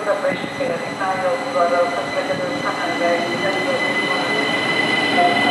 celebration here in Nile, who are the first president, and